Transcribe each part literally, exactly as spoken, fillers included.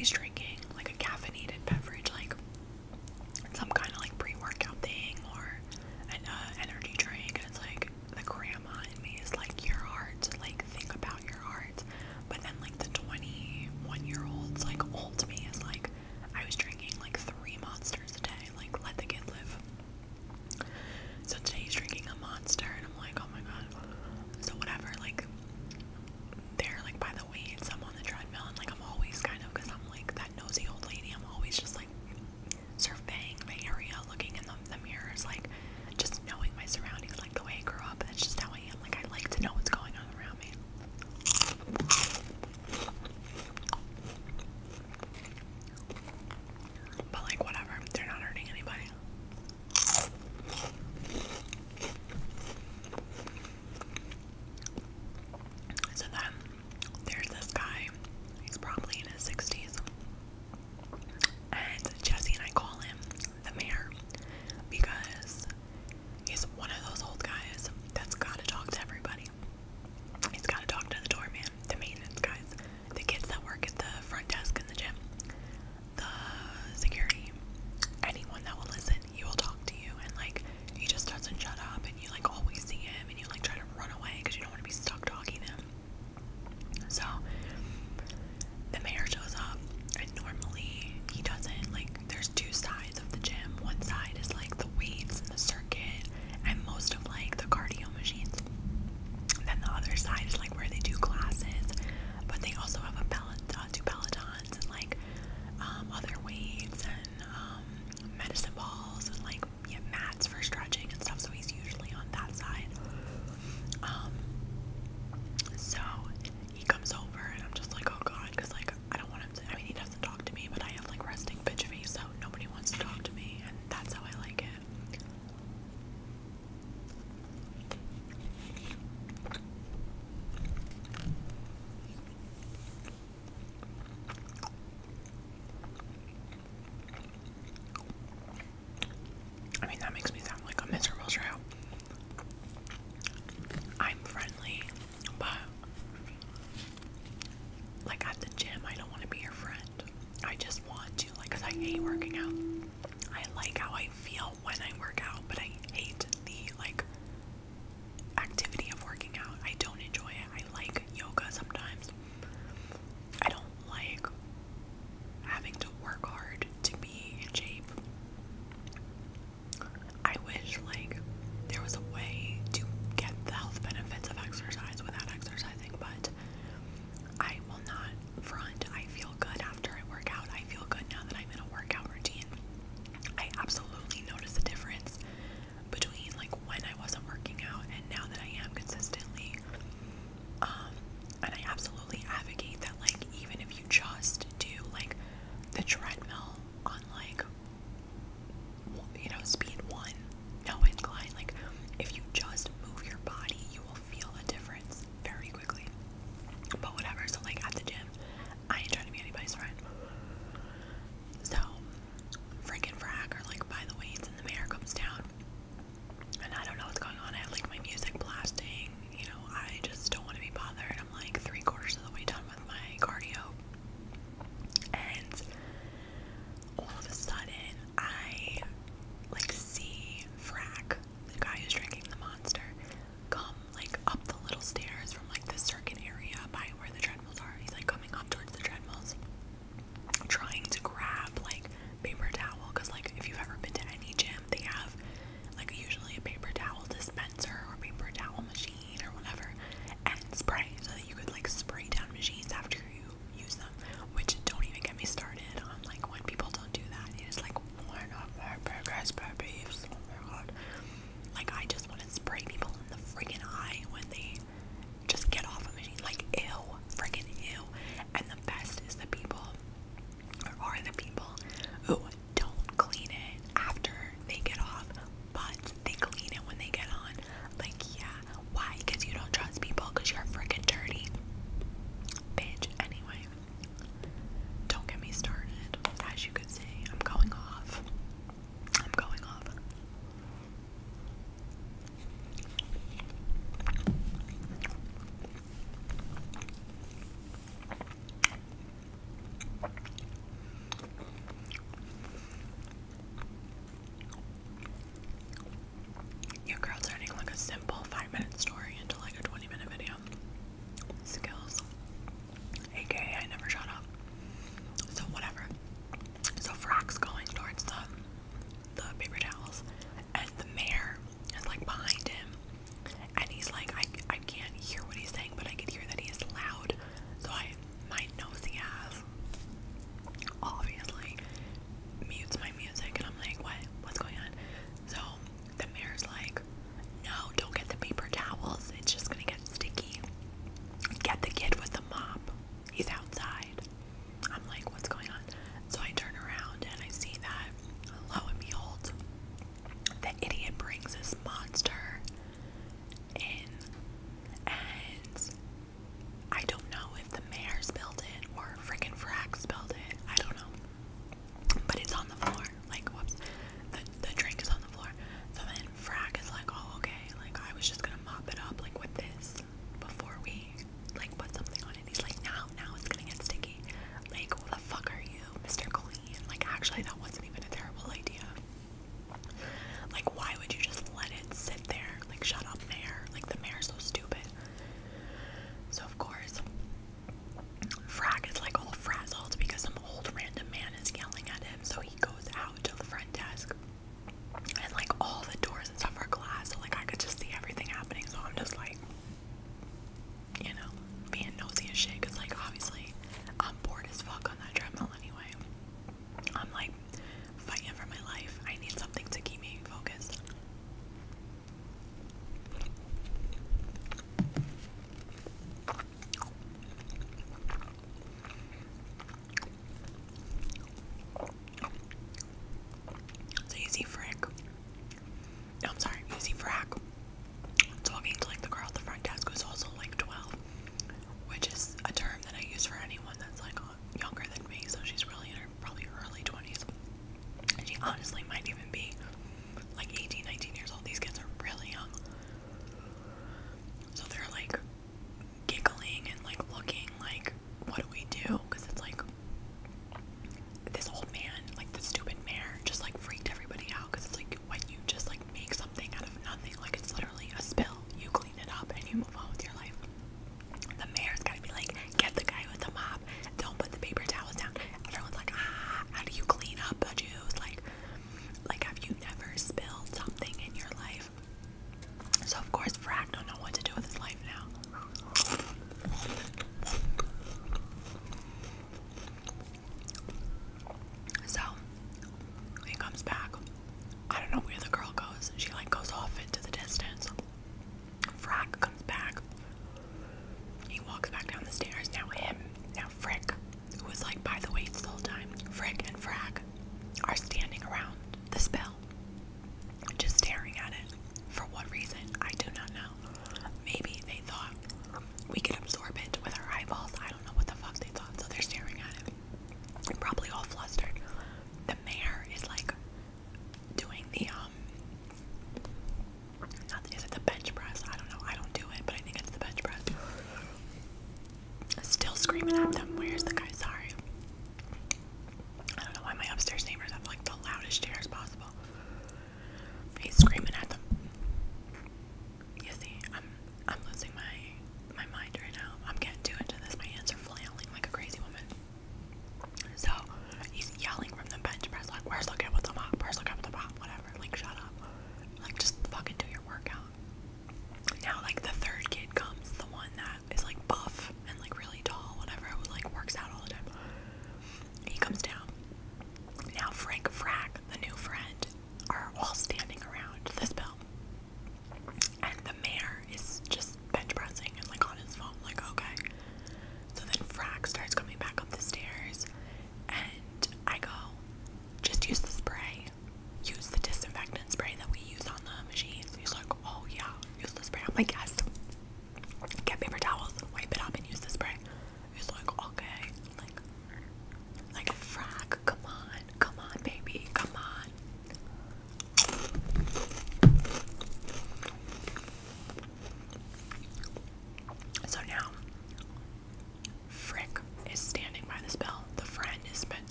always drinking like a caffeinated beverage, like some kind of like pre-workout thing or an uh, energy drink, and it's like the grandma in me is like, your heart, like think about your heart. But then like the twenty-one year old's like old me is like, I was drinking like three monsters a day, like let the kid live. So today he's drinking a monster and I'm like, oh my god. So whatever, like they're like by the weights, I'm on the treadmill and like I'm always kind of, because I'm like that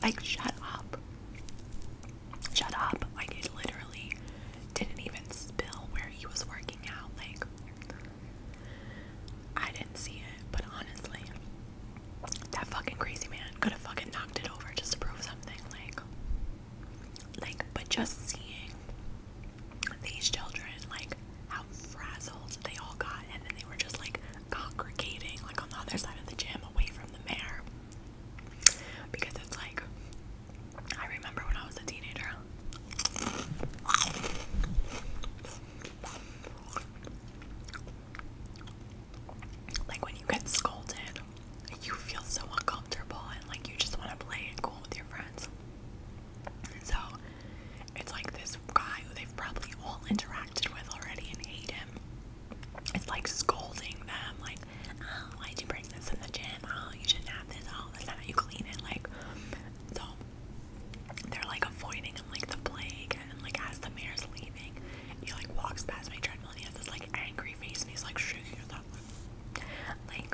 Like, shut up. Shut up. Like, it literally didn't even spill where he was working out. Like, I didn't see it, but honestly, that fucking crazy man could have fucking knocked it over just to prove something. Like, like, but just seeing these children, like, how frazzled they all got, and then they were just like congregating, like, on the other side of the gym away from the mayor. Because it's like, I remember when I was a teenager. Like, when you get scolded, you feel so uncomfortable and like you just want to play it cool with your friends. And so it's like this guy who they've probably all interacted with already and hate him. It's like scolding them, like, oh, why'd you bring this in the gym? Oh, you shouldn't have this. Oh, that's not how you clean it. Like, so they're like avoiding him like the plague. And then, like, as the mayor's leaving, he like walks past my treadmill and he has this like angry face and he's like shaking his head. Like,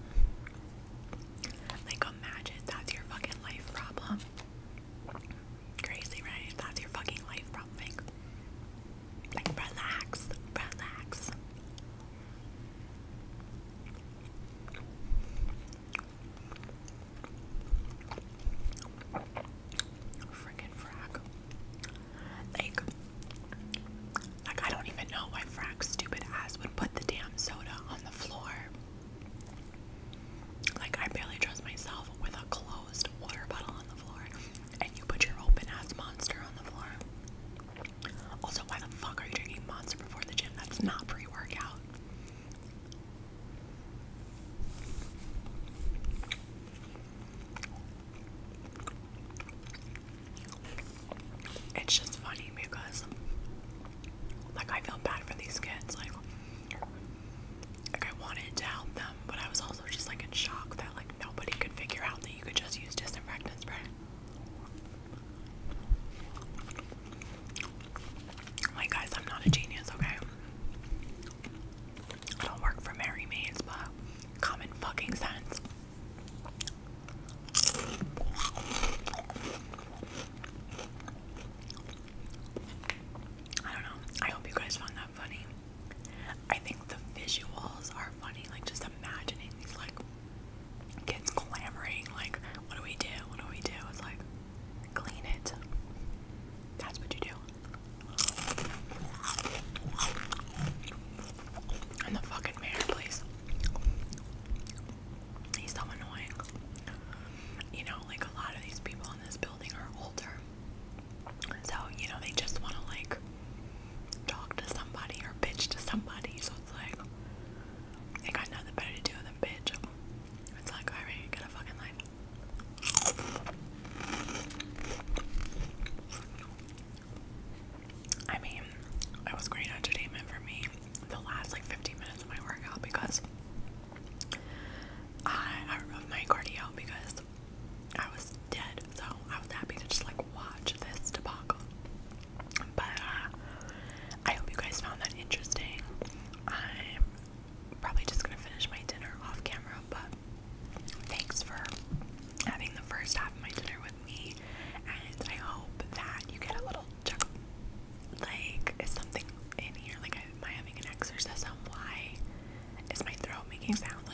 like, imagine that's your fucking life problem. Crazy, right? That's your fucking life problem. Like, like relax, relax. Freaking frag. Like, like I don't even know why Frag's stupid ass would put the damn soda on the floor. Like, I barely trust myself with a closed water bottle on the floor, and you put your open ass Monster on the floor. Also, why the fuck are you drinking Monster before the gym? That's not pre-workout. It's just funny because, like, I feel bad for these kids. Like, like I wanted to help them, but I was also just like in shock that like nobody could figure out that you could just use disinfectant spray. Like, guys, I'm not a genius, okay? I don't work for Mary Maids, but common fucking sense. I don't know. I hope you guys found that funny. I think the visuals are funny, like just imagining these like kids clamoring, like, what do we do? What do we do? It's like, clean it. That's what you do. And the fucking mayor, please. He's so annoying. You know, like, a lot of these people in this building are older. So, you know, they just want to, like, talk to somebody or bitch to somebody. So it's like, they got nothing better to do than bitch. It's like, alright, get a fucking life. I mean, it was great entertainment for me the last like fifteen minutes of my workout because I, I of my cardio because I was dead, so I was happy to just like watch this debacle. But uh, I hope you guys found that interesting. I'm probably just gonna finish my dinner off camera, but thanks for having the first half of my dinner with me, and I hope that you get a little chuckle. Like, is something in here? Like, am I having an exorcism? Why is my throat making sounds?